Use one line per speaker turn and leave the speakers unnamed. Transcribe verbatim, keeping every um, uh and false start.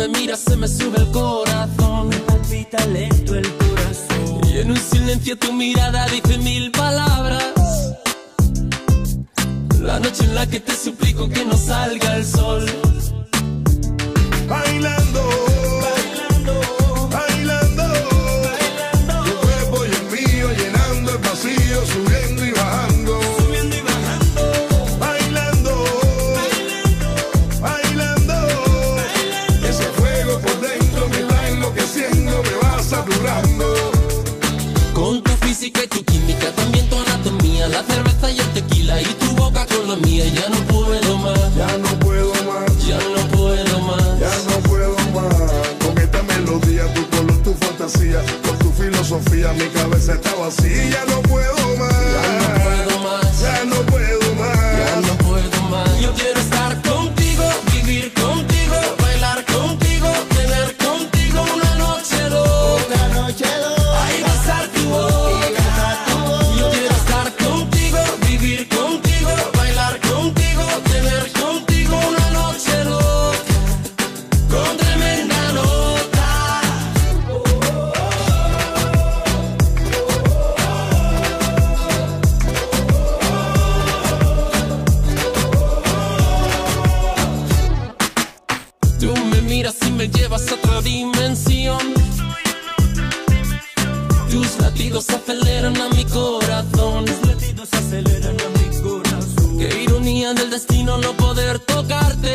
me miras se me sube el corazón.
Me palpita lento el corazón.
Y en un silencio tu mirada dice mil palabras. La noche en la que te suplico que no salga el sol.
Bailando,
Bailando,
bailando,
bailando,
tu cuerpo y el mío llenando el vacío, subiendo y bajando.
subiendo y bajando.
Bailando, bailando, ese fuego por dentro me va enloqueciendo, me va saturando.
Con tu física y tu química, también tu anatomía, la cerveza y el tequila y tu boca con la mía. Ya no puedo más,
Ya no puedo más,
ya no puedo más.
ya no puedo más. Con esta melodía, tu color, tu fantasía, con tu filosofía, mi cabeza está vacía. Ya no puedo más,
Ya no puedo más,
ya no puedo más.
ya no puedo más. Yo quiero estar contigo, vivir contigo, bailar contigo, tener contigo una noche loca.
Una noche loca.
Ay, besar tu boca. Yo quiero estar contigo, vivir contigo, bailar contigo, tener contigo una noche loca, con tremenda nota. Tú me miras y me llevas a otra dimensión. Tus latidos aceleran a mi corazón.
Los latidos aceleran a mi corazón.
Qué ironía del destino no poder tocarte.